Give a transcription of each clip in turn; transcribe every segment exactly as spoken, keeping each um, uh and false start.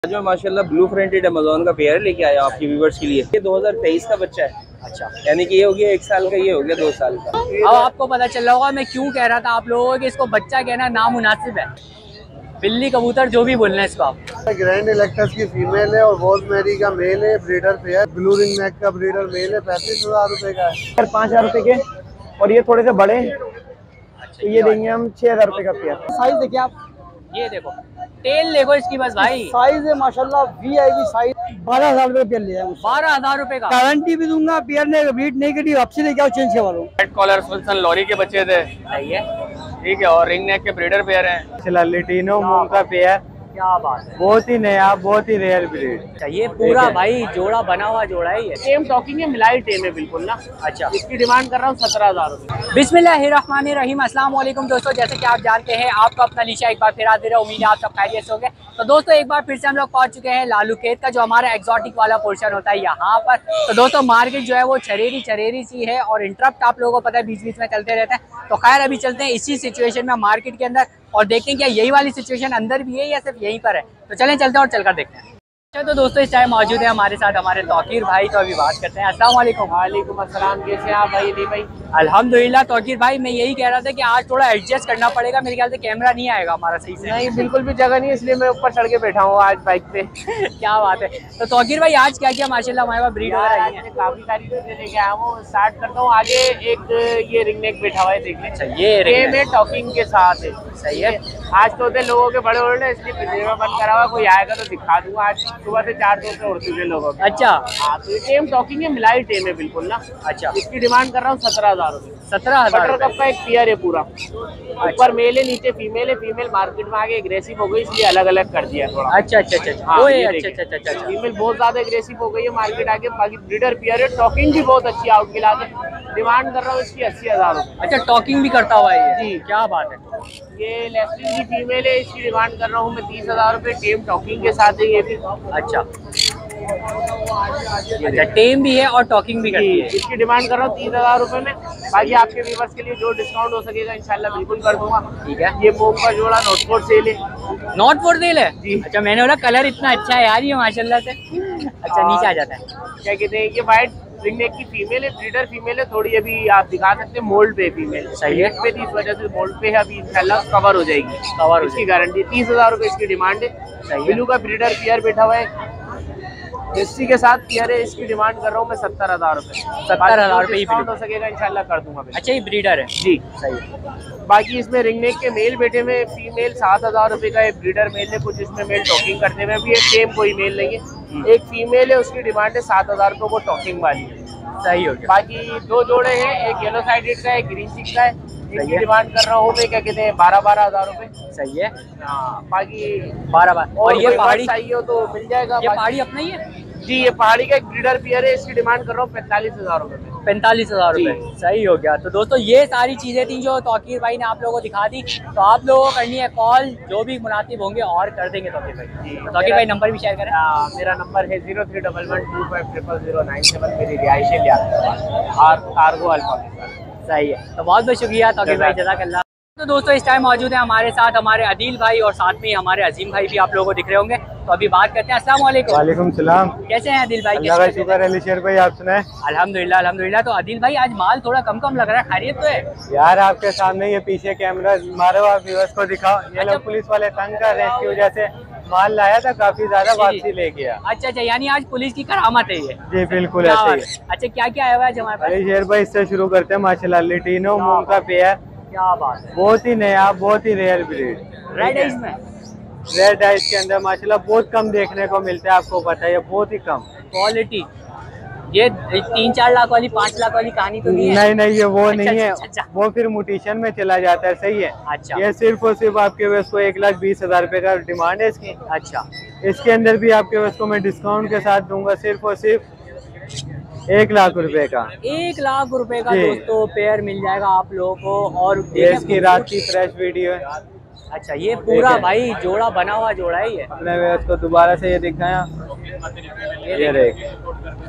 आज मैं माशाल्लाह ब्लू फ्रंटेड अमेज़न का पेयर लेके आया हूँ आपके व्यूवर्स के लिए। ये दो हज़ार तेईस का बच्चा है। अच्छा, यानी कि ये हो गया एक साल का, ये हो गया दो साल का। अब आपको पता चल रहा होगा मैं क्यों कह रहा था आप लोगों को कि इसको बच्चा कहना नामुनासिब है। बिल्ली कबूतर जो भी बोलना है इसको आप। ग्रैंड इलेक्टस की फीमेल है और रोजमेरी का मेल है, breeder pair. Blue ring neck का ब्रीडर मेल है, पैंतीस हजार रूपए का है। पाँच हजार रूपए के, और ये थोड़े से बड़े हैं तो ये देंगे हम छह हजार रूपए का पेयर। साइज देखिए आप, ये देखो टेल देखो इसकी बस भाई, साइज है माशाल्लाह वी आई पी साइज। बारह हजार रूपए पेयर लिया है, बारह हजार रूपए का। गारंटी भी दूंगा, पेयर ने ब्रीड नहीं करी आपसे लेके आओ चेंज करवा लो। रेड कॉलर फुलसन लॉरी के बच्चे थे, सही है, ठीक है, और रिंग नेक के ब्रीडर पेयर हैं। लिटिनो मूंग का पेयर, क्या बात है, बहुत ही नया, बहुत ही रेयर ब्रीड। अच्छा ये पूरा भाई जोड़ा बना हुआ जोड़ा है ये। टेम टॉकिंग है, मिलाई टेम है बिल्कुल ना। अच्छा, इसकी डिमांड कर रहा हूँ सत्रह हजार रूपए। बिस्मिल्लाहिर्रहमानिर्रहीम, अस्सलाम वालेकुम दोस्तों। जैसे कि आप जानते हैं आपका अपना लीशा एक बार फिर हाजिर है। उम्मीद है आप सब खैरियत से होंगे। तो दोस्तों एक बार फिर से हम लोग पहुंच चुके हैं लालू खेत का, जो हमारा एक्सोटिक वाला पोर्शन होता है यहाँ पर। तो दोस्तों मार्केट जो है वो छरेरी छरेरी सी है और इंटरप्ट आप लोगों को पता है बीच बीच में चलते रहते हैं। तो खैर अभी चलते हैं इसी सिचुएशन में मार्केट के अंदर और देखते हैं क्या यही वाली सिचुएशन अंदर भी है या सिर्फ यहीं पर है। तो चलें चलते हैं और चलकर देखते हैं। अच्छा तो दोस्तों इस टाइम मौजूद है हमारे साथ हमारे तौकीर भाई। तो अभी बात करते हैं। अस्सलाम वालेकुम। वालेकुम अस्सलाम, कैसे आप भाई? नहीं भाई अल्हम्दुलिल्लाह। तौकीर भाई मैं यही कह रहा था कि आज थोड़ा एडजस्ट करना पड़ेगा, मेरे ख्याल से कैमरा नहीं आएगा हमारा सही से। नहीं, बिल्कुल भी जगह नहीं है, इसलिए मैं ऊपर चढ़ के बैठा हूँ आज बाइक पे। क्या बात है। तो तौकीर भाई आज क्या क्या माशाल्लाह हमारे पास ब्रीड वगैरह आई है? काफी सारी चीजें लेके आया हूँ। स्टार्ट करता हूँ आगे। एक ये रिंग नेक बैठा हुआ है, देख लें। अच्छा, ये टेम है, टॉकिंग के साथ है। सही है। आज तो होते लोगों के बड़े उड़े, इसलिए पिंजरे बंद करा हुआ, कोई आएगा तो दिखा दूंगा। आज सुबह से चार दोस्त उड़ चुके लोगों के। अच्छा हाँ, तो ये टेम टॉकिंग है, मिलाई टेम है बिल्कुल ना। अच्छा, इसकी डिमांड कर रहा हूँ सत्रह हजार रूपए। सत्रह हजार बटर कप का एक पेयर है पूरा। ऊपर मेल है, नीचे फीमेल है। फीमेल मार्केट में आगे एग्रेसिव हो गई, इसलिए अलग अलग कर दिया थोड़ा। अच्छा अच्छा अच्छा हाँ, ओए, ये अच्छा देखिए। अच्छा अच्छा अच्छा। फीमेल बहुत ज्यादा एग्रेसिव हो गई है मार्केट आगे। बाकी ब्रीडर पेयर है, टॉकिंग भी बहुत अच्छी आउट क्लास है। डिमांड कर रहा हूँ इसकी अस्सी हजार रूपए। अच्छा टॉकिंग भी करता हुआ है ये? जी। क्या बात है। ये लेस्टिंग की फीमेल है, इसकी डिमांड कर रहा हूँ मैं तीस हजार रूपए। टेम टॉकिंग के साथ है ये भी। अच्छा अच्छा, टेम भी है और टॉकिंग भी करती है। इसकी डिमांड कर रहा हूँ तीस हजार रूपए में। बाकी आपके व्यूवर्स के लिए जो डिस्काउंट हो सकेगा इंशाल्लाह बिल्कुल कर दूंगा। ठीक है। ये मोम का जोड़ा नोटपोर्ट सेल है। नॉट फॉर सेल है जी। अच्छा, मैंने बोला कलर इतना अच्छा है यार ये माशाल्लाह से। अच्छा नीचे आ जाता है। क्या कहते हैं, ये वाइट रिंग नेक की फीमेल है, ब्रीडर फीमेल है। थोड़ी अभी आप दिखा सकते हैं, मोल्ड पे फीमेल। सही है। पे थी, इस वजह से मोल्ड पे है। अभी इंशाल्लाह कवर हो जाएगी। कवर हो इसकी गारंटी तीस हजार रूपए इसकी डिमांड है। सही है। ब्लू का ब्रीडर पेयर बैठा हुआ है, इसी के साथ पेयर है। इसकी डिमांड कर रहा हूँ मैं सत्तर हजार रूपए। सत्तर हजार रुपए डिस्काउंट हो सकेगा इंशाल्लाह कर दूंगा मैं। अच्छा ये ब्रीडर है? जी सही है। बाकी इसमें रिंग नेक के मेल बैठे हुए, फीमेल सात हजार रूपए का है। ब्रीडर मेल है, कुछ इसमें मेल टॉकिंग करते हुए भी है। सेम कोई मेल नहीं है। एक फीमेल है, उसकी डिमांड है सात हजार रुपये, वो टॉकिंग वाली है। सही हो गया। बाकी दो जोड़े हैं, एक येलो साइडेड का है, एक ग्रीन चिक का है। सही इसकी है। डिमांड कर रहा हूँ मैं, क्या कहते हैं, बारह बारह हजार रूपए। सही है। हाँ, बाकी बारह बार। और ये कोई पहाड़ी, वर्क चाहिए हो तो मिल जाएगा। ये बाकी- पहाड़ी अपना ही है? जी, ये पहाड़ी का एक ब्रीडर पेयर है। इसकी डिमांड कर रहा हूँ पैंतालीस हजार रूपए में। पैंतालीस हजार रुपए। सही हो गया। तो दोस्तों ये सारी चीजें थी जो तौकीर भाई ने आप लोगों को दिखा दी। तो आप लोगों को करनी है कॉल, जो भी मुनासिब होंगे और कर देंगे तौकीर भाई। तो तौकीर भाई नंबर भी शेयर करें। आ, मेरा नंबर है zero three double one two five triple zero nine seven. मेरी रिहाइश है और कार्गो अल्फा। सही है। तो बहुत बहुत शुक्रिया तौकीर भाई, जज़ाकल्लाह। तो दोस्तों इस टाइम मौजूद है हमारे साथ हमारे अदील भाई और साथ में हमारे अजीम भाई भी आप लोगों को दिख रहे होंगे। तो अभी बात करते हैं। अस्सलाम वालेकुम। वालेकुम सलाम। कैसे हैं अदील भाई? अल्लाह का शुक्र है। अलीशेर भाई आप सुनाए? अल्हम्दुलिल्लाह अल्हम्दुलिल्लाह। तो अदील भाई आज माल थोड़ा कम कम लग रहा है, खैरियत तो है? यार आपके सामने ये पीछे कैमरा मारो, आप व्यूअर्स को दिखाओ। ये अच्छा। लोग पुलिस वाले तंग कर रहे हैं, इसकी वजह से माल लाया था, काफी ज्यादा वापसी ले गया। अच्छा अच्छा, यानी आज पुलिस की करामत है ये? जी बिल्कुल क्या ऐसे बात ही। है। अच्छा क्या क्या आया हुआ है आज हमारे पास? अलीशेर भाई इससे शुरू करते हैं। माशाल्लाह लिटिनो मूंग का पेयर, क्या बात है। बहुत ही नया, बहुत ही रेयर ब्रीड। रेड आइज में? रेड आइस के अंदर माशाल्लाह बहुत कम देखने को मिलता है, आपको पता है, ये बहुत ही कम क्वालिटी। ये तीन चार लाख वाली, पाँच लाख वाली कहानी तो नहीं है? नहीं नहीं, ये वो अच्छा, नहीं है। अच्छा, अच्छा। वो फिर म्यूटेशन में चला जाता है। सही है। अच्छा। ये सिर्फ और सिर्फ आपके वेस को एक लाख बीस हजार रुपए का डिमांड है इसकी। अच्छा। इसके अंदर भी आपके वेस को मैं डिस्काउंट के साथ दूंगा, सिर्फ और सिर्फ एक लाख रुपए का। एक लाख रुपए का जी। दोस्तों पेयर मिल जाएगा आप लोगों को। और ये इसकी रात की फ्रेश वीडियो है। अच्छा ये पूरा भाई जोड़ा बना हुआ जोड़ा है ये? अपने वेस को दोबारा से ये दिखाया, ये देख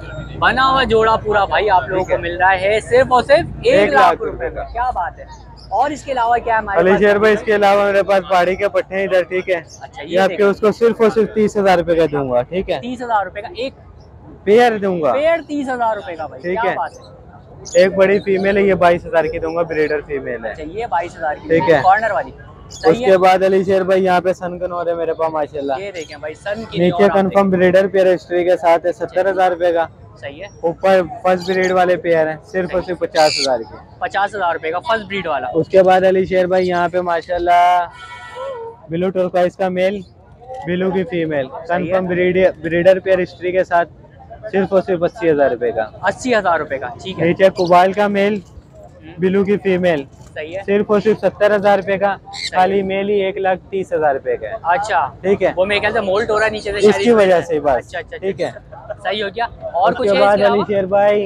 बना हुआ जोड़ा पूरा भाई आप लोगों को मिल रहा है सिर्फ और सिर्फ एक, एक लाख लाख रुपए रुपए का। का। क्या बात है। और इसके अलावा क्या है हमारे अली पास? शेर भाई इसके अलावा मेरे पास पहाड़ी के पट्टे हैं इधर, ठीक है। अच्छा, ये ये आपके उसको सिर्फ और सिर्फ तीस हजार रुपए का दूंगा, ठीक है। तीस हजार रुपए का एक पेयर दूंगा, पेड़ तीस हजार रुपए का भाई, ठीक क्या है। बात है। एक बड़ी फीमेल है, ये बाईस हजार की दूंगा, ब्रीडर फीमेल है। अच्छा, ये बाईस हजार की, ठीक है। कॉर्नर वाली। सही उसके है। बाद अली शेर भाई यहाँ पे सनकनौर है मेरे पास माशाल्लाह। ये देखें भाई, सन की नीचे कंफर्म ब्रीडर पेयर हिस्ट्री के साथ है, सत्तर हजार रुपए का। सही है। ऊपर फर्स्ट ब्रीड वाले पेयर हैं, सिर्फ और सिर्फ पचास हजार के। पचास हजार रुपए का फर्स्ट ब्रीड वाला। उसके बाद अली शेर भाई यहाँ पे माशाल्लाह ब्लू टर्कोइज का मेल, ब्लू की female, confirm breeder pair history के साथ, सिर्फ और सिर्फ अस्सी हजार रुपए का। अस्सी हजार रुपए का, ठीक है। नीचे कुबाल का मेल, ब्लू की फीमेल, सही है। सिर्फ और सिर्फ सत्तर हजार रुपए का। खाली मेल ही एक लाख तीस हजार रुपए का है। अच्छा, ठीक है, वो मेरे ख्याल से मोल्ट हो रहा है नीचे से, शायद इसकी वजह से बस। अच्छा अच्छा, ठीक है, सही हो गया। और कुछ उसके है बाद इसके अली अलावा? शेर भाई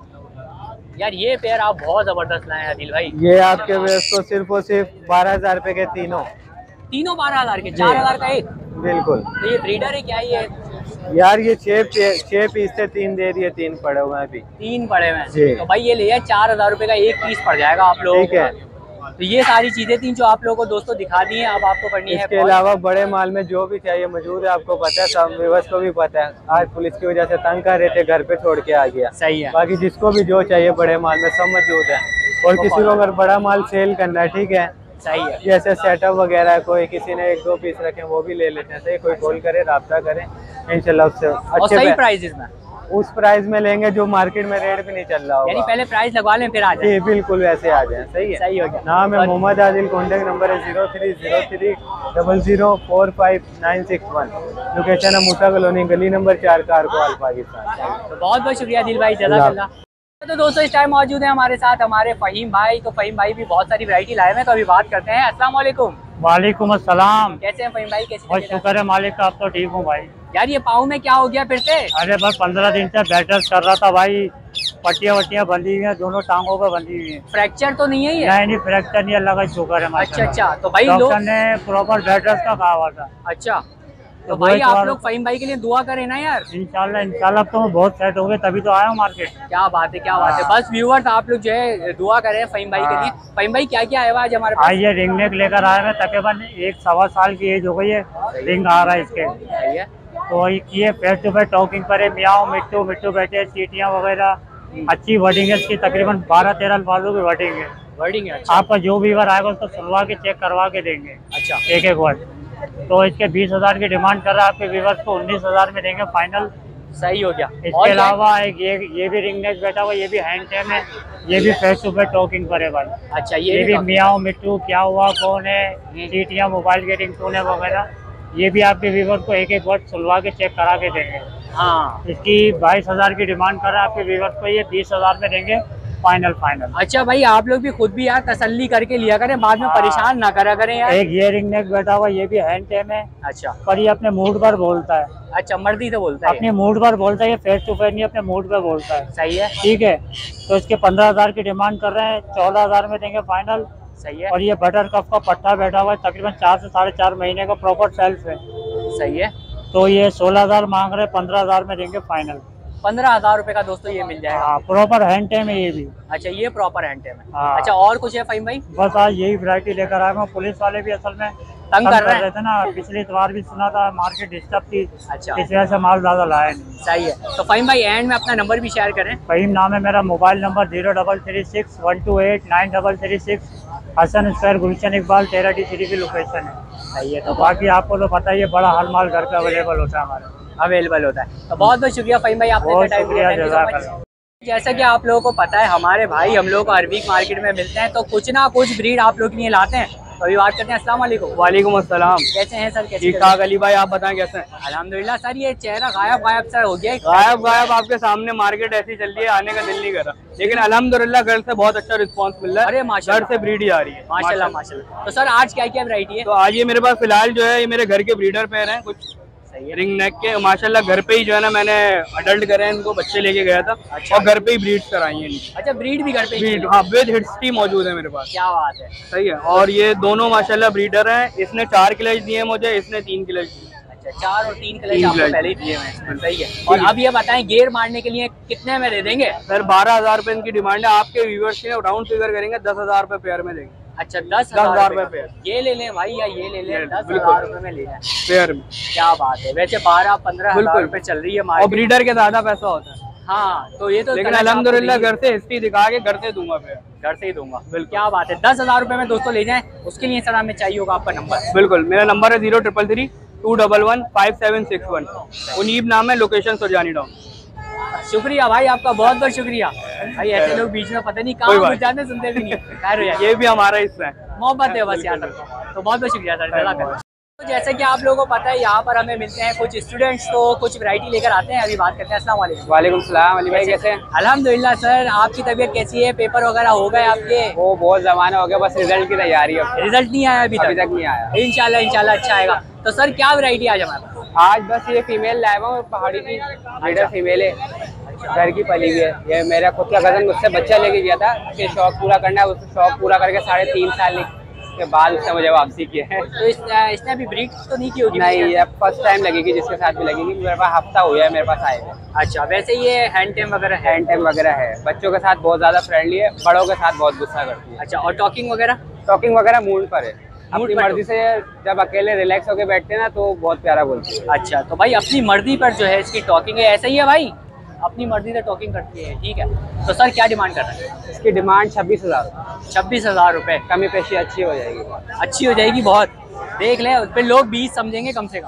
यार ये पेयर आप बहुत जबरदस्त लाए हैं आदिल भाई। ये आपके वेस्ट को सिर्फ और सिर्फ बारह हजार रुपए के तीनों, तीनों बारह हजार के, चार हजार का एक। बिल्कुल। तो ये ब्रीडर है क्या ये? यार ये छह छह पीस थे, तीन दे दिए, तीन पड़े हुए हैं अभी। तीन पड़े हुए जी। हैं, तो भाई ये ले जाए, चार हजार रुपए का एक पीस पड़ जाएगा आप लोगों ठीक है। को। तो ये सारी चीजें थी जो आप लोगों को दोस्तों दिखा दी हैं, अब आपको करनी है इसके कॉल। अलावा बड़े माल में जो भी चाहिए मौजूद है, आपको पता है, सब व्यवस्था को भी पता है। आज पुलिस की वजह से तंग कर रहे थे, घर पे छोड़ के आ गया। सही है। बाकी जिसको भी जो चाहिए बड़े माल में सब मौजूद है। और किसी को अगर बड़ा माल सेल करना है, ठीक है, सही है। जैसे सेटअप वगैरह, कोई किसी ने एक दो पीस रखे वो भी ले लेते हैं। सही, कोई कॉल करे, राब्ता करें, इंशाल्लाह उससे और अच्छे सही पे- प्राइसेस में, उस प्राइस में लेंगे जो मार्केट में रेट भी नहीं चल रहा यानी होगा। पहले प्राइस लगवा लें फिर आ जाए। जी बिल्कुल, वैसे आ जाए। सही है, सही हो गया। नाम है मोहम्मद आदिल, कॉन्टेक्ट नंबर है zero three zero three double zero four five nine six one. Location है मूसा कॉलोनी, गली नंबर चार, कारकोवाल, पाकिस्तान। तो बहुत बहुत शुक्रिया दिल भाई, जज़ाकल्लाह। तो दोस्तों इस टाइम मौजूद है हमारे साथ हमारे फ़हीम भाई। तो फ़हीम भाई भी बहुत सारी वैरायटी लाए हुए हैं, तो अभी बात करते हैं। अस्सलाम वालेकुम। वालेकुम अस्सलाम। कैसे हैं फ़हीम भाई, कैसे बहुत चल रहा शुक्र है मालिक का, आप तो ठीक हूँ भाई। है? यार ये पाँव में क्या हो गया फिर से? अरे बस पंद्रह दिन से बैटल कर रहा था भाई, पट्टियाँ वट्टियाँ बंधी हुई हैं, दोनों टांगों पे बंधी हुई हैं। फ्रैक्चर तो नहीं है ये? नहीं नहीं, फ्रैक्चर नहीं, अल्लाह का शुक्र है। अच्छा अच्छा, तो भाई लोग, डॉक्टर ने प्रॉपर बैटल का कहा हुआ था। अच्छा तो तो भाई वही आप बात- लोग फ़हीम भाई के लिए दुआ करें ना यार। इंशाल्लाह इंशाल्लाह तो मैं बहुत सेट हो गए, तभी तो आया हूँ मार्केट। क्या बात है, क्या बात है। बस व्यूअर्स आप लोग जो है दुआ करें फ़हीम भाई के लिए। फ़हीम भाई क्या क्या आया हुआ आज हमारे पास? आइए, रिंग नेक लेकर आए हैं, तकरीबन एक सवा साल की एज हो गई है, रिंग आ रहा है इसके। सही है। तो ये किए फेस टू फेस टॉकिंग करे, मियाओ मिट्टू मिट्टू बैठे, सीटियाँ वगैरह अच्छी वर्डिंग है इसकी, तकरीबन बारह तेरह अल्फाजों की वर्डिंग है। वर्डिंग है, अच्छा आपका जो भी बार आएगा उसको सुनवा के चेक करवा के देंगे अच्छा। एक एक वर्ड। तो इसके बीस हजार की डिमांड कर रहा है, आपके व्यूवर्स को उन्नीस हजार में देंगे फाइनल। सही हो गया। इसके और क्या? अलावा एक ये ये भी रिंग नेक बैठा हुआ, ये भी हैंड टेम है, ये भी फेस टू फेस टॉकिंग करे भाई। अच्छा, ये ये भी भी मियाओ मिट्टू, क्या हुआ, कौन है, सीटियाँ, मोबाइल के रिंगटोन है वगैरह, ये भी आपके व्यूवर्स को एक एक वर्ड सुनवा के चेक करा के देंगे। हाँ। इसकी बाईस हजार की डिमांड कर रहा है, आपके व्यूवर्स को ये बीस हजार में देंगे फाइनल फाइनल। अच्छा भाई, आप लोग भी खुद भी यार तसल्ली करके लिया करें, बाद में हाँ। परेशान ना करा करें यार। एक ये रिंग नेक बैठा हुआ, ये भी हैंड टेम है, अच्छा पर ये अपने मूड पर बोलता है। अच्छा, मर्दी से बोलता है अपने मूड पर बोलता है, ये फेस टू फेस नहीं, अपने मूड पर बोलता है। सही है, ठीक है, तो इसके पंद्रह हजार की डिमांड कर रहे हैं, चौदह हजार में देंगे फाइनल। सही है, और ये बटर कप का पट्टा बैठा हुआ है, तकरीबन चार से साढ़े चार महीने का प्रॉपर सेल्फ है। सही है। तो ये सोलह हजार मांग रहे हैं, पंद्रह हजार में देंगे फाइनल। पंद्रह हजार रुपए का दोस्तों ये मिल जाएगा। हाँ, प्रॉपर हैंड टाइम है ये भी। अच्छा, ये प्रॉपर हैंड टेम है। हाँ। अच्छा, और कुछ है फ़हीम भाई? बस आज यही वैरायटी लेकर आए हैं। पुलिस वाले भी असल में तंग कर रहे हैं। थे ना, पिछली बार भी सुना था मार्केट डिस्टर्ब थी, अच्छा, इस वजह से माल ज्यादा लाए नहीं। सही है। तो फ़हीम भाई एंड में अपना नंबर भी शेयर करें। फहीम नाम है मेरा, mobile number zero double three six one two eight nine double three six, Hasan square, Gulshan Iqbal, तेरह डी थ्री की लोकेशन है। सही है। तो बाकी आपको तो पता ही है, बड़ा हर माल घर पे अवेलेबल होता है हमारे। अवेलेबल होता है। तो बहुत बहुत शुक्रिया फ़हीम भाई, आपने बहुत इतना टाइम शुक्रिया, दिया। Thank you so जज़ाकल्लाह। much। जैसा कि आप लोगों को पता है, हमारे भाई हम लोग को हर वीक मार्केट में मिलते हैं, तो कुछ ना कुछ ब्रीड आप लोग के लिए लाते हैं। तो अभी बात करते हैं। अस्सलाम वालेकुम। वालेकुम अस्सलाम। कैसे हैं सर? कैसे ठीक ठाक अली भाई, आप बताएं कैसे हैं? अल्हम्दुलिल्लाह। सर ये चेहरा गायब गायब सा हो गया है। गायब गायब आपके सामने, मार्केट ऐसी चल रही है, आने का दिल नहीं कर रहा, लेकिन अल्हम्दुलिल्लाह घर से बहुत अच्छा रिस्पांस मिल रहा है। अरे माशाल्लाह, घर से ब्रीड ही आ रही है माशाल्लाह माशाल्लाह। तो सर आज क्या क्या वैरायटी है? तो आज ये मेरे पास फिलहाल जो है, ये मेरे घर के ब्रीडर पेयर हैं कुछ सही है। रिंग नेक के, माशाल्लाह घर पे ही जो है ना मैंने अडल्ट करे हैं इनको, बच्चे लेके गया था। अच्छा। और घर पे ही ब्रीड कराई है इनकी। अच्छा, ब्रीड भी घर पे ही ब्रीड, है? हाँ, विद हिस्ट्री मौजूद है मेरे पास। क्या बात है। सही है। और ये दोनों माशाल्लाह ब्रीडर हैं। इसने चार क्लच दिए मुझे, इसने तीन क्लच दिए। अच्छा, चार और तीन क्लच तीन आपको क्लच। पहले ही दिए हैं। सही है। और अब ये बताएं, गेयर मारने के लिए कितने में दे देंगे? सर बारह हजार रुपए इनकी डिमांड है, आपके व्यूअर्स के राउंड फिगर करेंगे, दस हजार रुपए पेयर में देंगे। अच्छा दस हजार रुपए पेयर, ये ले लें भाई या ये ले लें, दस हजार रुपए में ले लें पेयर में। क्या बात है, वैसे बारह पंद्रह हजार रुपए चल रही है और मार्केट। ब्रीडर के ज्यादा पैसा होता है। हाँ तो ये तो लेकिन कलच अल्हम्दुलिल्लाह आपको घर से हिस्ट्री दिखा के घर से दूंगा पेयर। घर से ही दूंगा। क्या बात है, दस हजार रुपए में दोस्तों ले जाएं, उसके लिए सर हमें चाहिए होगा आपका नंबर। बिल्कुल, मेरा नंबर है zero triple three two double one five seven six one. Uneeb नाम है, लोकेशन सुरजानी टाउन। शुक्रिया भाई, आपका बहुत बहुत शुक्रिया भाई। ऐसे लोग बीच में पता नहीं कहाँ घुस जाते हैं, सुनते भी नहीं। खैर हो जाए, ये भी हमारा हिस्सा है, मोहब्बत है बस यहाँ तक। तो बहुत बहुत शुक्रिया सर, जज़ाकल्लाह। तो जैसे कि आप लोगों को पता है, यहाँ पर हमें मिलते हैं कुछ स्टूडेंट्स, तो कुछ वैरायटी लेकर आते हैं। अभी बात करते हैं। अस्सलाम वालेकुम। वालेकुम सलाम। अली भाई कैसे हैं? अल्हम्दुलिल्लाह सर, आपकी तबीयत कैसी है? पेपर वगैरह हो गए आपके? वो बहुत जमाना हो गया, बस रिजल्ट की तैयारी है। रिजल्ट नहीं आया अभी तक? अभी तक नहीं आया। इंशाल्लाह इंशाल्लाह अच्छा आएगा। तो सर क्या वैरायटी आज हमारे पास? आज बस ये फीमेल लाया हूँ, पहाड़ी की ब्रीडर फीमेल है, घर की पली हुई है। ये मेरा खुद का कजन मुझसे बच्चा लेके गया था, उसके शौक पूरा करना है, उससे शौक पूरा करके साढ़े तीन साल के बाद उसने मुझे वापसी की है। तो इस, इसने अभी ब्रीड तो नहीं की होगी? नहीं, ये फर्स्ट टाइम लगेगी, जिसके साथ भी लगेगी। मेरे पास हफ्ता हुआ है मेरे पास आए हुए। अच्छा, वैसे ये हैंड टेम वगैरह है? हैंड टाइम वगैरह है, बच्चों के साथ बहुत ज्यादा फ्रेंडली है, बड़ों के साथ बहुत गुस्सा करती है। अच्छा, और टॉकिंग वगैरह? टॉकिंग वगैरह मूड पर है, अपनी पर मर्जी से। जब अकेले रिलैक्स होके बैठते हैं ना तो बहुत प्यारा बोलती है। अच्छा, तो भाई अपनी मर्जी पर जो है इसकी टॉकिंग है, ऐसा ही है भाई, अपनी मर्जी से टॉकिंग करती है। ठीक है, तो सर क्या डिमांड कर रहे हैं? इसकी डिमांड छब्बीस हजार छब्बीस हजार रुपए। कमी पेशी अच्छी हो जाएगी, अच्छी हो जाएगी बहुत। देख ले, उस पर लोग बीस समझेंगे कम से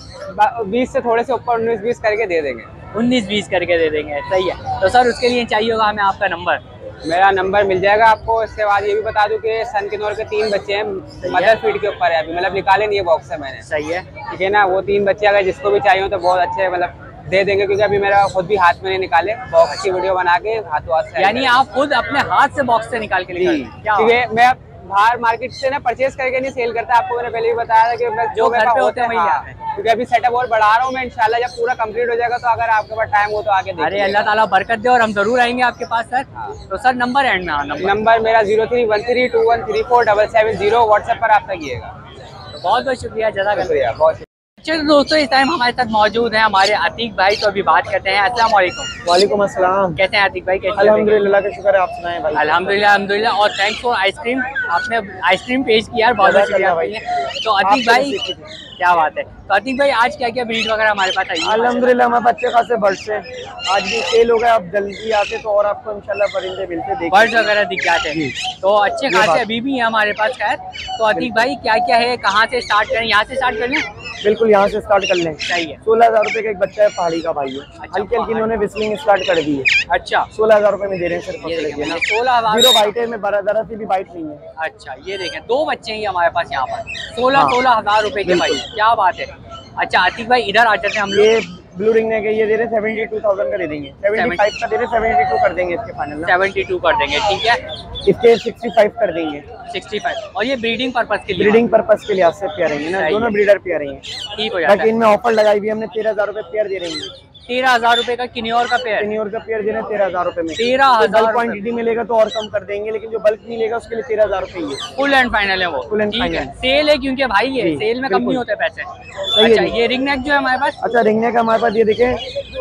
कम। बीस से थोड़े से ऊपर उन्नीस बीस करके दे देंगे। उन्नीस बीस करके दे देंगे, सही है। तो सर उसके लिए चाहिए होगा हमें आपका नंबर। मेरा नंबर मिल जाएगा आपको। इसके बाद ये भी बता दूं कि सन किनौर के तीन बच्चे हैं, मदर फीड के ऊपर है अभी, मतलब निकाले नहीं है बॉक्स से मैंने। सही है, ठीक है ना। वो तीन बच्चे अगर जिसको भी चाहिए हो तो बहुत अच्छे मतलब दे देंगे, क्योंकि अभी मेरा खुद भी हाथ में नहीं निकाले, बॉक्स की वीडियो बना के हाथों हाथ से। यानी आप खुद अपने हाथ से बॉक्स से निकाल के लेकर? क्या क्योंकि मैं बाहर मार्केट से ना परचेज करके नहीं सेल करता। आपको मैंने पहले भी बताया था कि मैं जो घर पे होते हैं वही आते हैं। क्योंकि अभी सेटअप और बढ़ा रहा हूँ मैं, इंशाल्लाह जब पूरा कंप्लीट हो जाएगा तो अगर आपके पास टाइम हो तो आके देखिए। अरे अल्लाह ताला बरकत दे, और हम जरूर आएंगे आपके पास सर। तो सर नंबर एंड में? हाँ, नंबर नंबर मेरा zero three one three two one three four double seven zero WhatsApp पर आप तकिएगा। तो बहुत बहुत शुक्रिया, जज़ाकल्लाह। बहुत चलिए दोस्तों, इस टाइम हमारे साथ मौजूद हैं हमारे अतीक भाई, तो अभी बात करते हैं। अस्सलाम वालेकुम। वालेकुम अस्सलाम। कैसे हैं अतीक भाई? कैसे? अल्हम्दुलिल्लाह का शुक्र है, आप सुनाएं भाई। अल्हम्दुलिल्लाह अल्हम्दुलिल्लाह। और थैंक्स फॉर आइसक्रीम, आपने आइसक्रीम पेश किया, बहुत बहुत शुक्रिया भाई। तो अतीक भाई क्या बात है, तो अतीक भाई आज क्या क्या ब्रीड वगैरह हमारे पास आई? अल्हम्दुलिल्लाह हमारे बच्चे खासे बर्ड्स हैं, आज भी सेल हो गए। आप जल्दी आते तो और आपको इंशाल्लाह परिंदे मिलते देखिए। बर्ड्स वगैरह दिख जाते हैं, तो अच्छे खासे अभी भी हैं हमारे पास। खैर, तो अतीक भाई क्या क्या है, कहाँ से स्टार्ट करें? यहाँ से स्टार्ट कर लें? बिल्कुल, यहाँ से स्टार्ट कर लें। सही है। सोलह हजार रुपए का एक बच्चा है, पहाड़ी का भाई है। हल्की हल्की इन्होंने विस्लिंग स्टार्ट कर दी है। अच्छा, सोलह हजार रुपए में दे रहे हैं सिर्फ। ये पकड़े देखें, ना, सोलह हजार जीरो बाइट है, में बारह जरा सी भी बाइट नहीं है। अच्छा, ये देखें, दो बच्चे हैं हमारे पास यहाँ पर, सोलह हाँ। सोलह हजार रुपए के भाई, क्या बात है। अच्छा अतीक भाई इधर आ जाते हैं हम लोग। ये ब्लू रिंग ने ये दे रहे सेवेंटी टू थाउजेंड का दे देंगे, सेवेंटी फाइव का दे रहे, सेवेंटी टू कर देंगे इसके फाइनल ना। सेवेंटी टू कर देंगे, ठीक है। इसके सिक्सटी फाइव कर देंगे, सिक्सटी फाइव। और ये ब्रीडिंग पर्पस के लिए? ब्रीडिंग पर्पस के लिहाज से पेयर रहेंगे ना, सही दोनों है। ब्रीडर पेयर रहेंगे। ठीक हो जाता बाकी है। इनमें ऑफर लगाई हुई हमने, तेरह हजार रुपए पेयर दे रहे हैं। तेरह हजार रुपए का किन्योर का पेयर? किन्योर का पेयर दे रहे हैं तेरह हजार रुपए में। तेरह हजार बल्क क्वांटिटी मिलेगा तो और कम कर देंगे, लेकिन जो बल्क मिलेगा उसके लिए तेरह हजार रुपए ही है। फुल एंड फाइनल है वो? Full and ठीक है, final। सेल है क्योंकि भाई ये जी, सेल में कम नहीं बिल्कुल। होते पैसे। है अच्छा, जी। ये रिंग नेक जो है हमारे पास? अच्छा, रिंगने का हमारे पास ये देखें,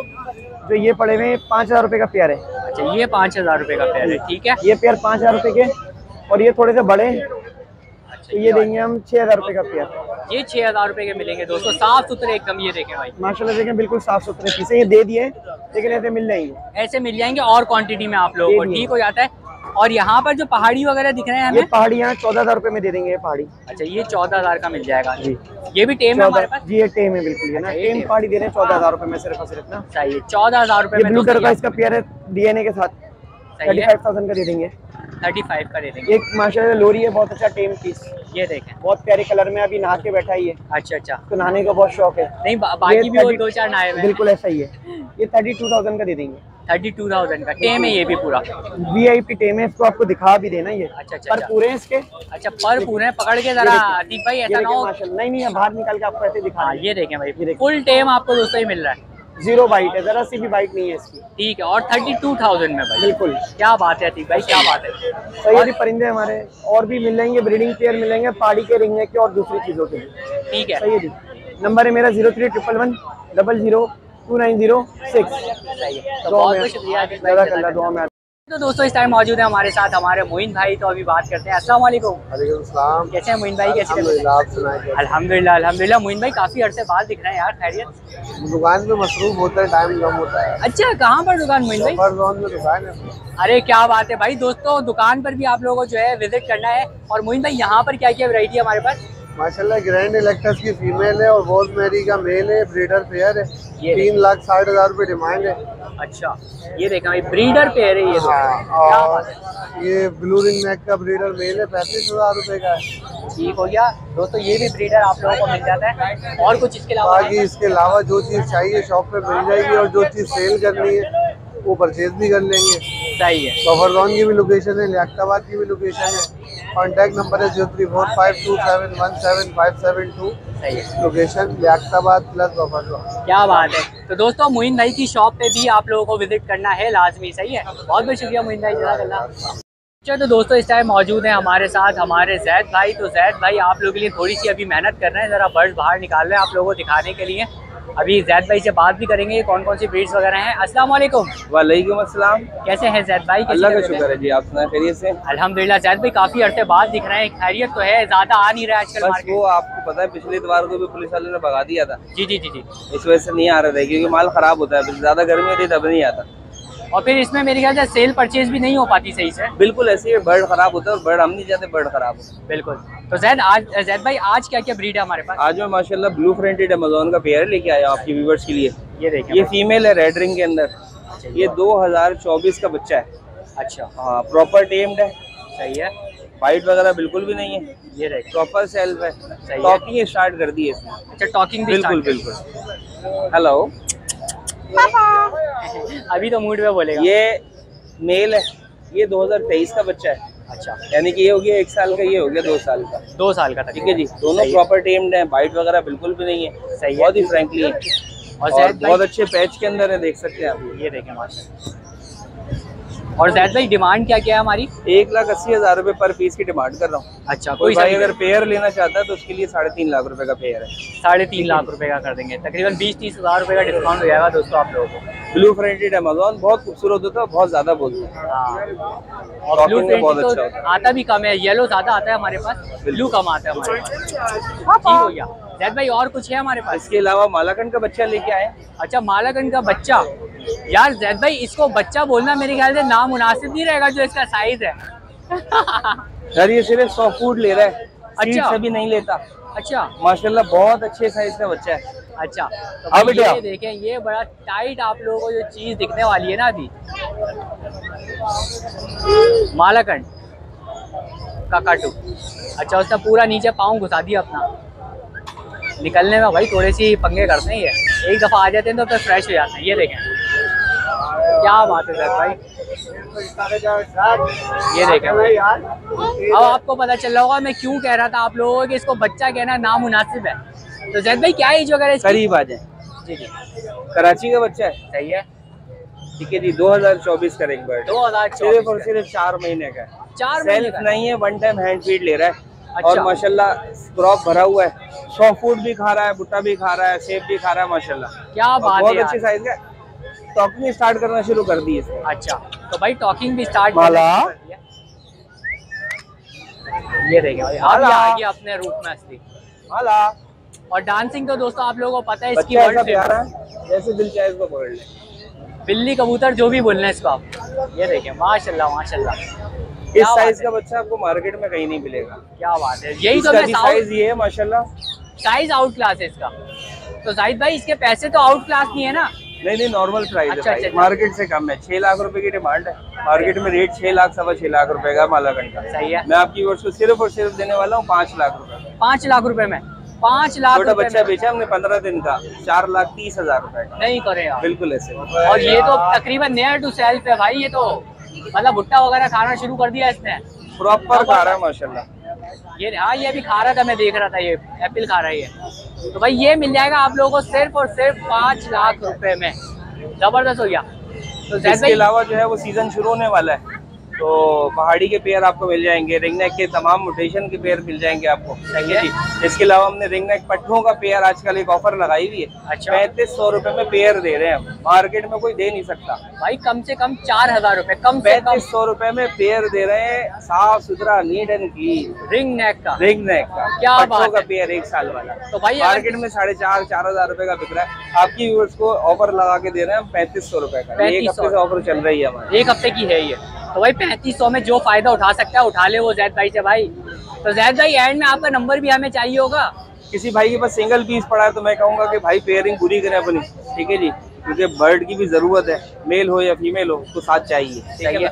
जो ये पड़े हुए पाँच हजार रुपए का पेयर है। अच्छा, ये पाँच हजार रुपए का पेयर है, ठीक है। ये पेयर पाँच हजार रुपए के, और ये थोड़े से बड़े, तो ये देंगे हम छह हजार रुपए का पेयर। ये छह हजार रुपए के मिलेंगे दोस्तों, साफ सुथरे एकदम। ये देखें भाई, माशाल्लाह देखें, बिल्कुल साफ सुथरे पीस है। ये दे दिए, लेकिन ऐसे मिल जाएंगे, ऐसे मिल जाएंगे और क्वांटिटी में आप लोगों को, दे दिए। ठीक हो जाता है। और यहाँ पर जो पहाड़ी वगैरह दिख रहे हैं ये हमें? पहाड़ी यहाँ चौदह हजार रुपए में दे देंगे ये पहाड़ी। अच्छा, ये चौदह हजार का मिल जाएगा जी। ये भी टेम है हमारे पास? जी, ये टेम है बिल्कुल, है ना, अच्छा, ये टेम टेम। पहाड़ी दे रहे हैं चौदह हजार रुपए में सिर्फ और सिर्फ ना। सही है, चौदह हजार रुपए ये में ब्लू कलर का दोस्तों इसका पेयर है डीएनए के साथ, सही थर्टी है, फाइव थाउजेंड का दे देंगे। थर्टी फाइव का दे देंगे। एक माशाल्लाह लोरी है, बहुत अच्छा टेम पीस, ये देखें, बहुत प्यारे कलर में, अभी नहा के बैठा ही है, अच्छा अच्छा। तो नहाने का बहुत शौक है। नहीं बा, बाकी ये भी वो thirty दो चार नाये में। बिल्कुल ऐसा ही है। ये थर्टी टू थाउजेंड का दे देंगे, थर्टी टू थाउजेंड का टेम है ये भी पूरा। वीआईपी टेम है, इसको आपको दिखा भी देना ये। अच्छा अच्छा पर अच्छा। पूरे हैं इसके। अच्छा, पर पूरे पकड़ के जरा अतीक भाई, ये ऐसा ना देखें हो। माशाल्लाह, नहीं नहीं ये बाहर निकाल के आपको ऐसे दिखा हाँ, रहे हैं। ये देखें भाई, ये देखें। फुल टेम आपको दोस्तों ही मिल रहा है, जीरो बाइट है, जरा सी भी बाइट नहीं है इसकी। ठीक है। और थर्टी टू थाउजेंड में भाई, बिल्कुल क्या बात है अतीक भाई, क्या बात है। सही है जी। परिंदे हमारे और भी मिल जाएंगे, ब्रीडिंग पेयर मिलेंगे, पहाड़ी के, रिंगने के और दूसरी चीजों के लिए। ठीक है, सही है जी। नंबर है मेरा zero three triple one double zero two nine zero six. सही है। तो बहुत बहुत शुक्रिया अतीक भाई, जज़ाकल्लाह, दुआ में। तो दोस्तों इस टाइम मौजूद है हमारे साथ हमारे मोइन भाई, तो अभी बात करते हैं। अस्सलाम वालेकुम। वालेकुम सलाम। कैसे हैं मोइन भाई? कैसे अल्हम्दुलिल्लाह, आप सुनाइए। अल्हम्दुलिल्लाह अल्हम्दुलिल्लाह। मोइन भाई काफी अरसे बाद दिख रहे हैं यार, खैरियत? दुकान पे मसरूफ होता है, टाइम कम होता है। अच्छा, कहाँ पर दुकान मोइन भाई? बफर जोन में दुकान है। अरे क्या बात है भाई। दोस्तों दुकान पर भी आप लोगों को जो है विजिट करना है। और मोइन भाई यहाँ पर क्या क्या वैरायटी है हमारे पास? माशाल्लाह ग्रैंड इलेक्ट्रस की फीमेल है और रोजमेरी का मेल है, ब्रीडर पेयर है। ये तीन लाख साठ हजार रूपए डिमांड है। अच्छा, ये देखा भाई ब्रीडर पेयर है ये तो। हाँ, क्या और बात है। ये ब्लू रिंग नेक का ब्रीडर मेल है, पैंतीस हजार रूपए का है। ठीक हो गया दोस्तों, ये भी ब्रीडर आप लोगों को मिल जाता है। और कुछ इसके अलावा? बाकी इसके अलावा जो चीज़ चाहिए शॉप पे मिल जाएगी, और जो चीज़ सेल करनी है वो परचेज भी कर लेंगे। सही है। बफरजोन की भी लोकेशन है, लियाकताबाद की भी लोकेशन है। कॉन्टैक्ट नंबर है zero three four five two seven one seven five seven two. सही है। Location Liaquatabad plus buffer zone. क्या बात है। तो दोस्तों मोइन भाई की शॉप पे भी आप लोगों को विजिट करना है लाजमी। सही है, बहुत बहुत शुक्रिया मोइन भाई, जज़ाकल्लाह। चलो तो दोस्तों इस टाइम मौजूद हैं हमारे साथ हमारे जैद भाई। तो जैद भाई आप लोगों के लिए थोड़ी सी अभी मेहनत कर रहे हैं, ज़रा बर्ड्स बाहर निकाल रहे हैं आप लोगों को दिखाने के लिए। अभी जैद भाई से बात भी करेंगे कौन कौन सी ब्रीड्स वगैरह हैं। अस्सलाम वालेकुम। वालेकुम अस्सलाम। कैसे हैं जैद भाई? अल्लाह का शुक्र है जी, आप सुना खैरियत से? अल्हम्दुलिल्लाह। जैद भाई काफी अरसे बाद दिख रहे हैं, खैरियत तो है? ज्यादा आ नहीं रहा है आजकल बस मार्केट। वो आपको पता है पिछले इतवार को भी पुलिस वालों ने भगा दिया था। जी जी जी जी। इस वजह से नहीं आ रहा था क्योंकि माल खराब होता है, ज्यादा गर्मी होती है तब नहीं आता। और फिर इसमें मेरे ख्याल से सेल परचेज भी नहीं हो पाती सही से। बिल्कुल ऐसे ही बर्ड खराब होता है और बर्ड हम नहीं चाहते बर्ड खराब हो। बिल्कुल। तो जैद आज जैद भाई आज क्या क्या ब्रीड है हमारे पास? आज मैं माशाल्लाह ब्लू फ्रंटेड अमेज़न का पेयर लेके आया हूँ आपके व्यूवर्स के लिए। ये देखें, ये फीमेल है रेड रिंग के अंदर। ये दो हजार चौबीस का बच्चा है। अच्छा, हाँ प्रॉपर टेम्ड है। सही है। वाइट वगैरह बिल्कुल भी नहीं है। ये देखें, प्रॉपर सेल्फ है। है। टॉकिंग स्टार्ट कर दी है इसमें। अच्छा, टॉकिंग भी बिल्कुल start बिल्कुल। हेलो। कर- अभी तो मूड में बोलेगा। ये मेल है, ये दो हजार तेईस का बच्चा है। अच्छा, यानी कि ये हो गया एक साल का, ये हो गया दो साल का। दो साल का। ठीक है जी, दोनों प्रॉपर टेम्ड हैं, बाइट वगैरह बिल्कुल भी नहीं है। सही है। बहुत ही फ्रैंकली है और और जैद बहुत भाई अच्छे पैच के अंदर है, देख सकते हैं आप। ये देखें माशाल्लाह। और जैद भाई डिमांड क्या क्या है हमारी? एक लाख अस्सी हजार रुपए पर पीस की डिमांड कर रहा हूँ। अच्छा, कोई कोई भाई सही अगर पेयर लेना चाहता है तो उसके लिए साढ़े तीन लाख रुपए का पेयर है। साढ़े तीन लाख रुपए का कर देंगे, तकरीबन बीस तीस हजार रुपए का डिस्काउंट हो जाएगा दोस्तों आप लोगों को। ब्लू फ्रंटेड अमेज़न बहुत खूबसूरत होता है, बहुत ज्यादा बोलते हैं। हाँ, और Talking ब्लू में बहुत प्रिंट अच्छा तो होता है। आता भी कम है, येलो ज्यादा आता है हमारे पास, ब्लू कम आता है हमारे पास। ठीक हो गया जैद भाई। और कुछ है हमारे पास? इसके अलावा मालाकंड का बच्चा लेके आए। अच्छा, मालाकंड का बच्चा। यार जैद भाई इसको बच्चा बोलना मेरे ख्याल से नामुनासिब नहीं रहेगा जो इसका साइज है। सर ये सिर्फ सौ फूड ले रहा है, अच्छा। अच्छा भी नहीं लेता। अच्छा माशाल्लाह बहुत अच्छे साइज का बच्चा है। अच्छा। तो हाँ भाई बेटा। ये देखें, ये बड़ा टाइट आप लोगों को जो चीज दिखने वाली है ना अभी, मालाकंड का काटू। अच्छा, उसने पूरा नीचे पाँव घुसा दिया अपना। निकलने में भाई थोड़े सी पंगे करते हैं ये, एक दफ़ा आ जाते हैं तो फिर फ्रेश हो जाते हैं। ये देखें क्या बात है सर भाई, ये देखें भाई। अब आपको पता चल रहा होगा मैं क्यों कह रहा था आप लोगों को कि इसको बच्चा कहना नामुनासिब है। तो जैद भाई क्या एज वगैरह इसकी? करीब आ जाए। जी जी, कराची का बच्चा है। सही है। ठीक है जी, दो हजार चौबीस का एक बर्ड, दो हजार सिर्फ और सिर्फ चार महीने का है। चार महीने सेल्फ का? नहीं है, वन टाइम हैंड फीड ले रहा है। अच्छा। और माशाल्लाह क्रॉप भरा हुआ है, सौ फूड भी खा रहा है, भुट्टा भी खा रहा है, सेब भी खा रहा है माशाल्लाह। क्या और बात है बहुत यार। अच्छी साइज का। टॉकिंग स्टार्ट करना शुरू कर दी इसने। अच्छा, तो भाई टॉकिंग भी स्टार्ट माला। ये देखिए भाई, अब ये आ गया अपने रूप में असली। हाला। और डांसिंग तो दोस्तों आप लोगों को पता है इसकी बच्चा ऐसा वर्ड प्यारा है जैसे दिल चाहे इसको पकड़ ले। बिल्ली कबूतर जो भी बोलना है इसको आप। ये देखिए माशाल्लाह माशाल्लाह, इस क्या बात साइज है। का बच्चा आपको मार्केट में कहीं नहीं मिलेगा। क्या बात है, यही तो इसका मैं भी साउथ साइज ये है माशाल्लाह। साइज आउट क्लास है इसका। तो जाहिद भाई इसके पैसे तो आउट क्लास नहीं है ना? नहीं नहीं, नॉर्मल प्राइस अच्छा, है, अच्छा। मार्केट से कम है। छह लाख रुपए की डिमांड है, मार्केट में रेट छह लाख सवा छह लाख रुपए का मालाकंड का। सही है। मैं आपकी वर्ष को सिर्फ और सिर्फ देने वाला हूँ पाँच लाख रुपए। पाँच लाख रुपए में? पाँच लाख छोटा रुपए बच्चा में? बेचा हमने पंद्रह दिन का, चार लाख तीस हजार रुपए का। नहीं करे यार, बिल्कुल ऐसे। और ये तो तकरीबन नियर टू सेल्फ है भाई। ये तो मतलब भुट्टा वगैरह खाना शुरू कर दिया इसने, प्रॉपर खा रहा है माशाल्लाह। ये हाँ ये भी खा रहा था, मैं देख रहा था, ये एप्पल खा रहा है ये। तो भाई ये मिल जाएगा आप लोगों को सिर्फ और सिर्फ पाँच लाख रुपए में। जबरदस्त हो गया। तो जैद इसके भाई अलावा जो है वो सीजन शुरू होने वाला है, तो पहाड़ी के पेयर आपको मिल जाएंगे, रिंग नेक के तमाम म्यूटेशन के पेयर मिल जाएंगे आपको। सही है जी। इसके अलावा हमने रिंग नेक पट्टों का पेयर आजकल एक ऑफर लगाई हुई है। अच्छा। पैंतीस सौ रुपए में पेयर दे रहे हैं, मार्केट में कोई दे नहीं सकता भाई। कम से कम चार हजार रूपए कम से कम पैंतीस सौ रुपए में पेयर दे रहे हैं, साफ सुथरा neat and clean ring neck का। रिंग नेक का क्या पट्टों बात का है। पेयर एक साल वाला। तो भाई मार्केट में साढ़े चार चार हजार रुपए का बिक रहा है, आपकी व्यूअर्स को ऑफर लगा के दे रहे हैं हम पैंतीस सौ रुपए का। एक हफ्ते से ऑफर चल रही है हमारी, एक हफ्ते की है ये। तो भाई पैंतीस सौ में जो फायदा उठा सकता है उठा ले वो जैद भाई से भाई। तो जैद भाई एंड में आपका नंबर भी हमें चाहिए होगा। किसी भाई के पास सिंगल पीस पड़ा है तो मैं कहूंगा कि भाई पेयरिंग पूरी करें अपनी, ठीक है जी, क्योंकि बर्ड की भी जरूरत है, मेल हो या फीमेल हो उसको साथ चाहिए, ठीक है ना।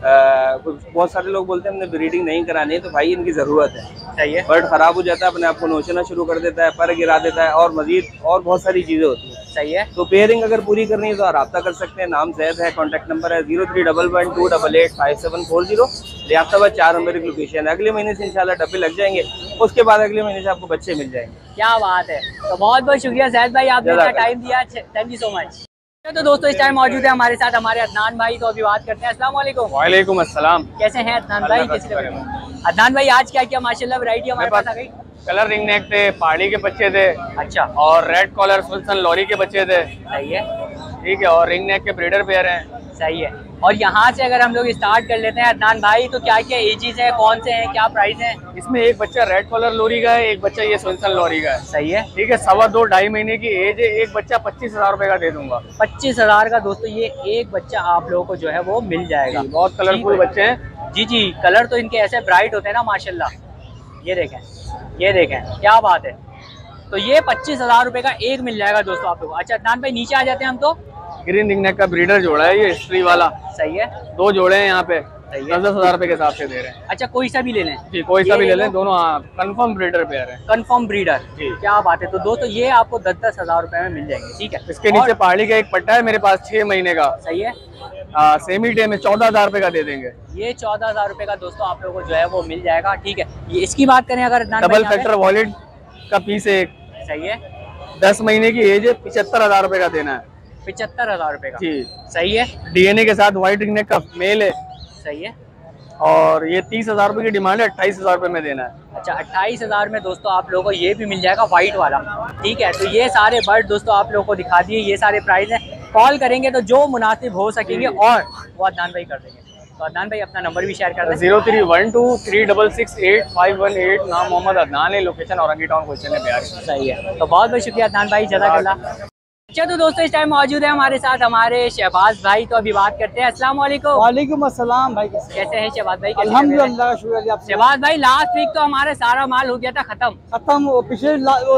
आ, बहुत सारे लोग बोलते हैं हमने ब्रीडिंग नहीं करानी है, तो भाई इनकी जरूरत है। सही है। बर्ड खराब हो जाता है, अपने आप को नोचना शुरू कर देता है, पर गिरा देता है और मजीद और बहुत सारी चीजें होती हैं। सही है। तो पेयरिंग अगर पूरी करनी है तो आप रब्ता कर सकते हैं। नाम जैद है, कॉन्टैक्ट नंबर है zero three double one two double eight five seven four zero. Liaquatabad चार नंबर की लोकेशन है। अगले महीने से इंशाल्लाह डब्बे लग जाएंगे, उसके बाद अगले महीने से आपको बच्चे मिल जाएंगे। क्या बात है। तो बहुत बहुत शुक्रिया जैद भाई, आपने इतना टाइम दिया, थैंक यू सो मच। तो दोस्तों इस टाइम मौजूद है हमारे साथ हमारे अदनान भाई। तो अभी बात करते हैं। अस्सलाम वालेकुम। वालेकुम अस्सलाम। कैसे हैं अदनान भाई? कैसे अदनान भाई आज क्या क्या माशाल्लाह वैरायटी हमारे पास आ गई। कलर रिंग नेक थे, पहाड़ी के बच्चे थे, अच्छा, और रेड कॉलर सुल्तान लॉरी के बच्चे थे। सही है। ठीक है, और रिंग नेक के ब्रीडर पेयर हैं। सही है। और यहाँ से अगर हम लोग स्टार्ट कर लेते हैं अदनान भाई, तो क्या क्या एजेस हैं, कौन से हैं, क्या प्राइस है? इसमें एक बच्चा रेड कॉलर लोरी का है, एक बच्चा ये सुल्तान लॉरी का है। सही है। ठीक है, सवा दो ढाई महीने की एज है। एक बच्चा पच्चीस हजार रुपए का दे दूंगा। पच्चीस हजार का दोस्तों ये एक बच्चा आप लोगों को जो है वो मिल जाएगा। बहुत कलरफुल बच्चे हैं। जी जी, कलर तो इनके ऐसे ब्राइट होते हैं ना माशाल्लाह। ये देखें, ये देखें, क्या बात है। तो ये पच्चीस हजार रुपए का एक मिल जाएगा दोस्तों आप लोग। अच्छा अदनान भाई नीचे आ जाते हैं हम। तो ग्रीन रिंग नेक का ब्रीडर जोड़ा है, ये हिस्ट्री वाला। सही है। दो जोड़े हैं यहाँ पे, सही दस है। दस हजार रुपए के हिसाब से दे रहे हैं। अच्छा कोई सा भी ले लें? जी, कोई सा भी ले ये लें, दोनों कंफर्म ब्रीडर पेयर है। Confirm breeder. जी। क्या बात है। तो दोस्तों ये आपको दस दस हजार रुपए में मिल जाएंगे। ठीक है। इसके नीचे पहाड़ी का एक पट्टा है मेरे पास छह महीने का। सही है। आ, सेमी डे में चौदह हजार रुपए का दे देंगे। ये चौदह हजार रुपए का दोस्तों आप लोगों को जो है वो मिल जाएगा। ठीक है। ये इसकी बात करें अगर अदनान डबल भाई फैक्टर वॉलेट का पीस एक, सही है। दस महीने की एज है, पिछहत्तर हजार रुपए का देना है। पिछहत्तर हजार रुपए का। जी। सही है। डीएनए के साथ व्हाइट रिंग नेक का मेल है, सही है। और ये तीस हजार रुपए की डिमांड है, अट्ठाईस हजार रुपए में देना है। अच्छा अट्ठाईस हजार में दोस्तों आप लोगों को ये भी मिल जाएगा व्हाइट वाला। ठीक है। तो ये सारे बर्ड दोस्तों आप लोगों को दिखा दिए, ये सारे प्राइस हैं। कॉल करेंगे तो जो मुनासिब हो सकेंगे और वो अदनान भाई कर देंगे। तो अदनान भाई अपना नंबर भी शेयर कर दें। Zero three one two three double six eight five one eight. नाम मोहम्मद अदनान है, लोकेशन औरंगी टाउन क्वेश्चन है बिहार। सही है। तो बहुत बहुत शुक्रिया अदनान भाई, जज़ाकल्लाह। अच्छा तो दोस्तों इस टाइम मौजूद है हमारे साथ हमारे शहबाज भाई। तो अभी बात करते हैं। अस्सलाम वालेकुम। वालेकुम अस्सलाम भाई, कैसे कैसे हैं शहबाज भाई? कैसे हैं? अल्हम्दुलिल्लाह, शुक्रिया आपसे। शहबाज भाई लास्ट वीक तो हमारे सारा माल हो गया था खत्म, खत्म वो पिछले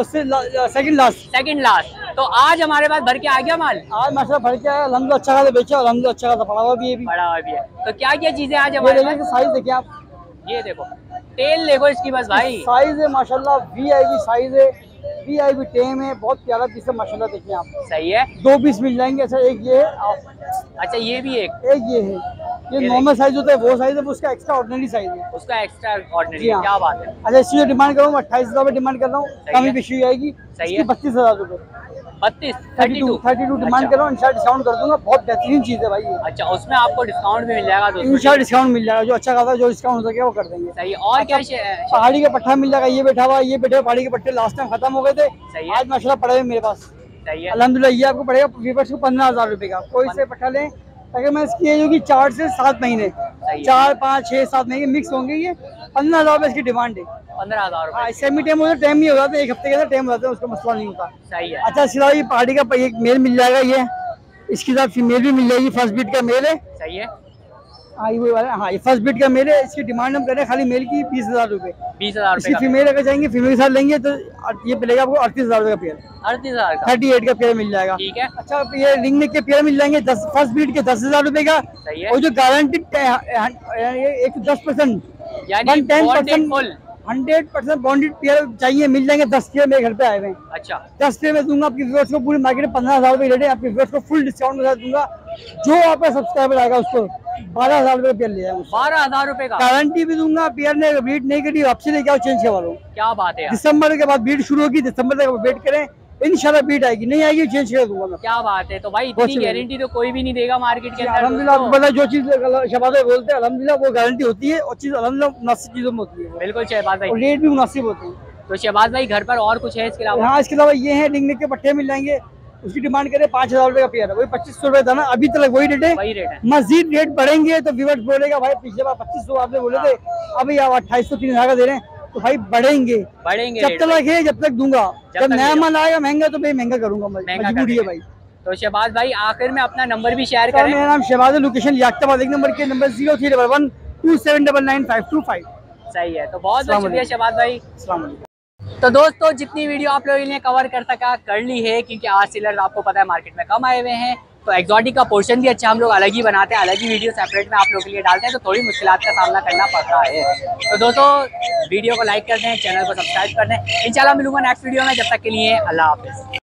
सेकंड लास्ट। Second last. तो आज हमारे पास भर के आ गया माल। आज माशा भर के आया, अल्हम्दुलिल्लाह अच्छा खासा बेचा, अल्हम्दुलिल्लाह अच्छा खासा पड़ा हुआ भी है भी। बड़ा हुआ भी है। तो क्या क्या चीजें आज ये हमारे देखिए पास? साइज देखिए आप, ये देखो टेल देखो इसकी बस भाई। साइज है माशाल्लाह, वीआईपी साइज है, वीआईपी टेम है, बहुत प्यारा पीस है माशाल्लाह। देखिए आप सही है। दो पीस मिल जाएंगे। अच्छा एक ये है, आप अच्छा ये भी एक, एक ये है, ये नॉर्मल साइज होता है वो साइज है, उसका एक्स्ट्रा ऑर्डिनरी साइज है। उसका एक्स्ट्रा ऑर्डिनरी। जी हाँ। क्या बात है। अच्छा इसकी जो डिमांड कर रहा हूँ अट्ठाईस हजार रुपये डिमांड कर रहा हूँ, सही कमी है। पेशी आएगी। सही इसकी है। बत्तीस हजार रुपये, बत्तीस thirty two thirty two demand कर रहा हूँ, इंशाल्लाह डिस्काउंट कर दूंगा। बहुत बेहतरीन चीज़ है भाई ये। अच्छा उसमें आपको डिस्काउंट भी मिल जाएगा दोस्तों। इंशाल्लाह डिस्काउंट मिल जाएगा, जो अच्छा खासा जो डिस्काउंट हो सके वो कर देंगे। सही है। और क्या शे- पहाड़ी का पट्टा मिल जाएगा, ये बैठा हुआ, ये बैठे हुए पहाड़ी के पट्टे लास्ट टाइम खत्म हो गए थे, सही है। आज माशाल्लाह पड़े हुए मेरे पास सही है। अल्हम्दुलिल्लाह। ये आपको पड़ेगा वीवर्स को पंद्रह हजार रुपये का। कोई से पट्टा लें, अगर मैं इसकी एज होगी चार से सात महीने, है। चार पाँच छः सात महीने मिक्स होंगे, ये पंद्रह हजार रुपये इसकी डिमांड है। पंद्रह हजार हाँ रुपए। सेमी टाइम होता है, टाइम नहीं हो जाता, एक हफ्ते के अंदर टाइम हो जाता है, उसका मसला नहीं होता। सही है। अच्छा सिला ये पहाड़ी का एक मेल मिल जाएगा, ये इसके साथ फीमेल भी मिल जाएगी, फर्स्ट बीट का मेल है। सही है। हाँ ये वही वाला, हाँ ये फर्स्ट बीट का मेल है। इसकी डिमांड हम कर रहे हैं खाली मेल की बीस हजार रुपये। बीस हजार इसकी रुपए फीमेल अगर चाहेंगे फीमेल के साथ लेंगे तो ये मिलेगा आपको अड़तीस हजार रुपये का पेयर, का, अड़तीस हजार का। थर्टी एट का पेयर मिल जाएगा। ठीक है। अच्छा ये रिंग नेक के पेयर मिल जाएंगे दस, फर्स्ट बीट के दस हजार रुपये का। सही है। और जो गारंटीड एक दस परसेंट यानी ten bonded percent full। Hundred percent bonded pair चाहिए, मिल जाएंगे दस पेयर मेरे घर पे आए हुए हैं। अच्छा दस पेयर में दूंगा आपकी व्यूअर्स को, पूरी मार्केट में पंद्रह हजार रुपये रेट है, आपके व्यूअर्स को फुल डिस्काउंट के साथ दूंगा। जो आपका सब्सक्राइबर आएगा उसको बारह हजार रुपये पेयर ले जाएंगे, बारह हजार रुपए का। गारंटी भी दूंगा। पेयर ने बीट नहीं करी, वापसी लेके आओ, चेंज करवा लो। क्या बात है यार। दिसंबर के बाद बीट शुरू होगी, दिसंबर तक वेट करें, इंशाल्लाह बीट आएगी, नहीं आएगी चेंज कर दूंगा मैं। क्या बात है। तो भाई इतनी गारंटी तो कोई भी नहीं देगा मार्केट के अंदर। अल्हम्दुलिल्लाह आपको पता है जो चीज शहबाज भाई बोलते हैं अल्हम्दुलिल्लाह वो गारंटी होती है और चीज अल्हम्दुलिल्लाह मुनासिब चीजों में होती है। बिल्कुल शहबाज भाई, और रेट भी मुनासिब होते हैं। तो शहबाज भाई घर पर और कुछ है इसके अलावा? हाँ इसके अलावा ये है डिंग डिंग के पट्टे मिल जाएंगे, उसकी डिमांड करे पाँच हजार रुपए का पेयर है, वही पच्चीस सौ रुपए था ना, अभी तक वही रेट है। वही रेट है। मजीद रेट बढ़ेंगे तो व्यूअर्स बोलेगा भाई पिछले बार पच्चीस सौ आपने बोले थे, अभी आप अट्ठाईस सौ तीन हजार का दे रहे हैं, तो भाई बढ़ेंगे बढ़ेंगे जब रेट तक भाई। है जब तक दूंगा, जब जब तक नया देगा। माल आएगा महंगा तो मैं महंगा करूंगा, महंगा मजबूरी है कर भाई। तो शहबाज भाई आखिर में अपना नंबर भी शेयर सर करें। मेरा नाम शहबाज है, लोकेशन याक्ताबाद, एक नंबर के number zero three double one two seven double nine five two five. सही है, तो बहुत बहुत शुक्रिया शहबाज भाई। अस्सलाम वालेकुम। तो दोस्तों जितनी वीडियो आप लोगों ने कवर कर सका कर ली है, क्योंकि आज सेलर आपको पता है मार्केट में कम आए हुए हैं, तो एक्सोटिक का पोर्शन भी अच्छा हम लोग अलग ही बनाते हैं, अलग ही वीडियो सेपरेट में आप लोगों के लिए डालते हैं, तो थोड़ी मुश्किलात का सामना करना पड़ता है। तो दोस्तों वीडियो को लाइक कर दें, चैनल को सब्सक्राइब कर दें। इंशाल्लाह मिलूंगा नेक्स्ट वीडियो में, जब तक के लिए अल्लाह हाफिज़।